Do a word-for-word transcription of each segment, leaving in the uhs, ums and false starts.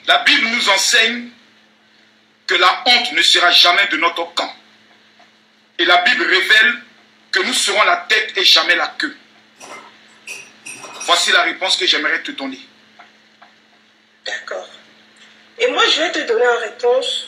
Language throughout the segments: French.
La Bible nous enseigne que la honte ne sera jamais de notre camp. Et la Bible révèle que nous serons la tête et jamais la queue. Voici la réponse que j'aimerais te donner. D'accord. Et moi, je vais te donner en réponse.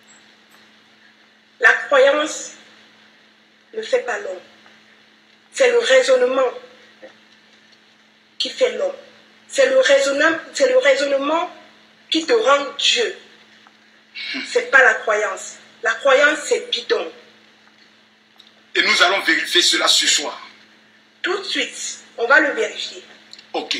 La croyance ne fait pas l'homme. C'est le raisonnement qui fait l'homme. C'est le raisonnement, c'est le raisonnement qui te rend Dieu. C'est pas la croyance. La croyance, c'est bidon. Et nous allons vérifier cela ce soir. Tout de suite, on va le vérifier. Ok.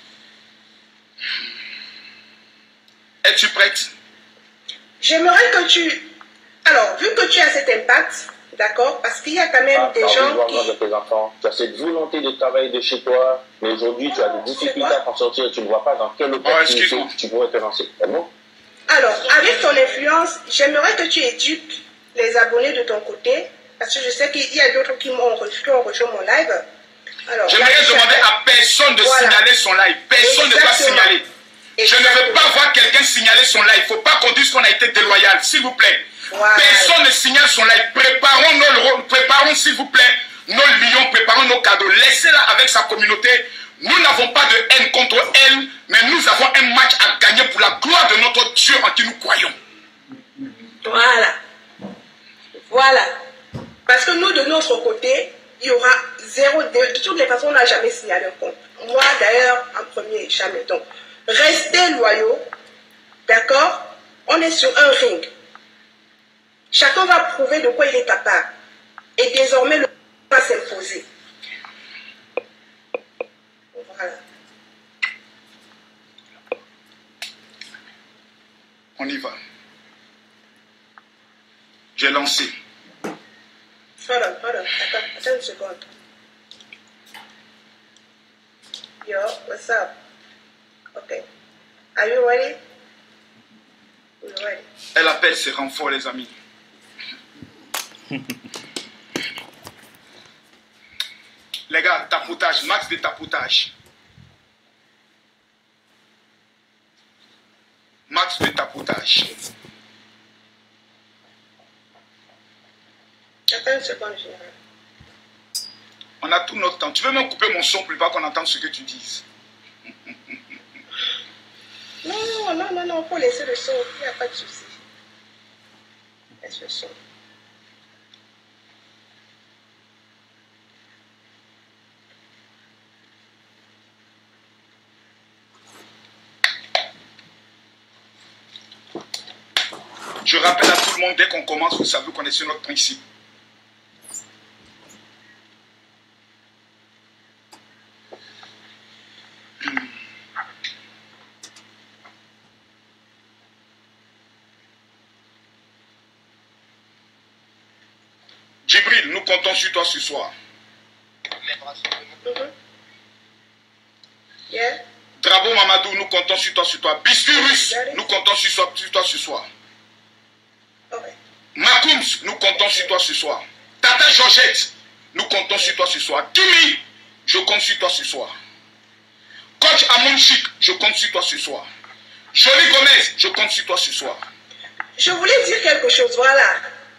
Es-tu prête? J'aimerais que tu... Alors, vu que tu as cet impact, d'accord, parce qu'il y a quand même ah, des gens qui... de tes enfants. Tu as cette volonté de travailler de chez toi, mais aujourd'hui, tu as des difficultés à t'en sortir et tu ne vois pas dans quelle opportunité oh, tu pourrais te lancer. C'est bon? Alors, avec ton influence, j'aimerais que tu éduques les abonnés de ton côté, parce que je sais qu'il y a d'autres qui ont rejoint mon live. J'aimerais demander à personne de voilà. signaler son live. Personne Exactement. ne doit signaler. Exactement. Je ne veux pas voir quelqu'un signaler son live. Il ne faut pas qu'on dise qu'on a été déloyal, s'il vous plaît. Voilà. Personne ne signale son live. Préparons, nos, préparons s'il vous plaît, nos lions, préparons nos cadeaux. Laissez-la avec sa communauté. Nous n'avons pas de haine contre elle, mais nous avons un match à gagner pour la gloire de notre Dieu en qui nous croyons. Voilà. Voilà. Parce que nous, de notre côté, il y aura zéro... De, de toutes les façons, on n'a jamais signalé un compte. Moi, d'ailleurs, en premier, jamais. Donc, restez loyaux. D'accord? On est sur un ring. Chacun va prouver de quoi il est capable. Et désormais, le va s'imposer. Voilà. On y va. J'ai lancé. Hold on, hold on. Attends, attends une seconde. Yo, what's up? Okay. Are you ready? We're ready. Elle appelle ses renforts, les amis. Les gars, tapotage, max de tapotage. Max de tapotage. Attends une seconde, général. On a tout notre temps. Tu veux même couper mon son pour pas qu'on entende ce que tu dises? Non, non, non, non, il faut laisser le son. Il n'y a pas de souci. Laisse le son. Je rappelle à tout le monde, dès qu'on commence, vous savez qu'on est sur notre principe. Djibril, nous comptons sur toi ce soir. Mm-hmm. Yeah. Drabo Mamadou, nous comptons sur toi, sur toi. Biscuit Russe, nous comptons sur toi, sur toi ce soir. Okay. Makoums, nous comptons sur toi ce soir. Tata Georgette, nous comptons sur toi ce soir. Kimi, je compte sur toi ce soir. Coach Amonchik, je compte sur toi ce soir. Jolie Gomez, je compte sur toi ce soir. Je voulais dire quelque chose, voilà.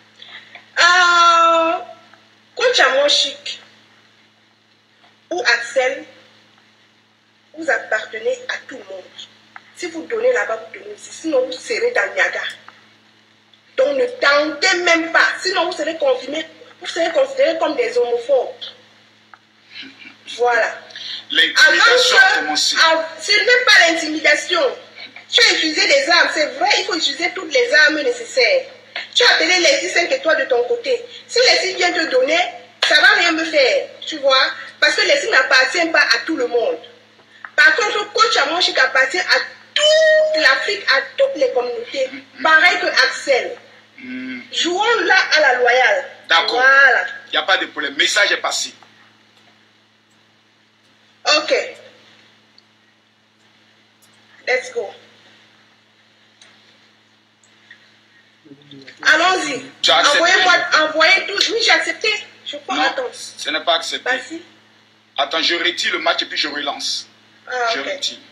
Euh, Coach Amonchik ou Axel, vous appartenez à tout le monde. Si vous donnez là-bas, vous donnez aussi. Sinon, vous serez dans Niaga. Donc, ne tentez même pas. Sinon, vous serez confirmés, vous serez considérés comme des homophobes. Voilà. L'intimidation a commencé. Ce n'est pas l'intimidation. Tu as utilisé des armes, c'est vrai, il faut utiliser toutes les armes nécessaires. Tu as appelé les dix cinq étoiles de ton côté. Si les signes viennent te donner, ça ne va rien me faire. Tu vois? Parce que les signes n'appartiennent pas à tout le monde. Par contre, Coach Amonchik appartient à toute l'Afrique, à toutes les communautés. Mm-hmm. Pareil que Axel. Mm. Jouons là à la loyale. D'accord. Voilà. Il n'y a pas de problème. Le message est passé. Ok. Let's go. Allons-y. Envoyez-moi, envoyez tout. Oui, j'ai accepté. Je crois. Non, attends. Ce n'est pas accepté. Vas-y. Attends, je retire le match et puis je relance. Ah, je okay. retire.